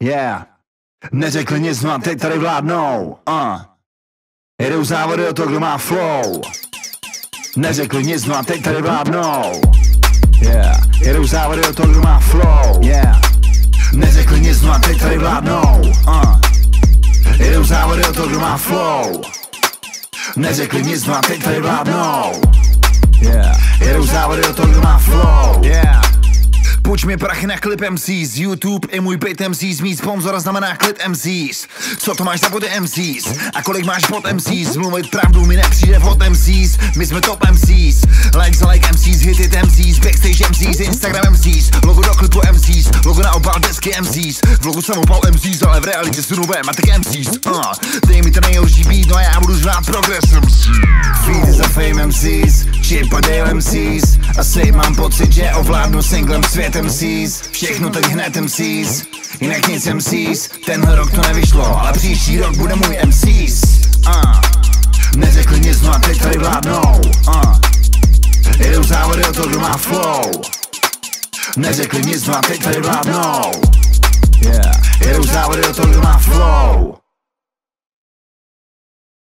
Yeah. Neřekli nic, no a teď tady vládnou. Jedou závody o to, kdo má flow. Neřekli nic, no a teď tady vládnou. Yeah. Jedou závody o to, kdo má flow. Yeah. Neřekli nic, no a teď tady vládnou. Jedou závody o to, kdo má flow. Neřekli nic, no a teď tady vládnou. Yeah. Jedou závody o to, kdo má flow. Yeah. Půjč mi prachy na klip MCs, YouTube i můj bit MCs, mít sponzora znamená klid MCs. Co to máš za body MCs? A kolik máš pod MCs? Mluvit pravdu mi nepřijde vhod MCs, my jsme top MCs. Like za like MCs, hitit MCs, backstage MCs, Instagram MCs, logo do klipu MCs, logo na obal desky MCs. V logu jsem opal MCs, ale v realitě jsou nové matek MCs. Dej mi ten nejhorší beat, no a já budu žrát progress MCs. Feed za fame MCs, Chip a Dale MCs. Asi mám pocit, že ovládnu singlem svět MCs. Všechno teď hned MCs, jinak nic MCs. Tenhle rok to nevyšlo, ale příští rok bude můj MCs. Neřekli nic, no a teď tady vládnou. Jedou závody o to, kdo má flow. Neřekli nic, no a teď tady vládnou. Yeah. Jedou závody o to, kdo má flow.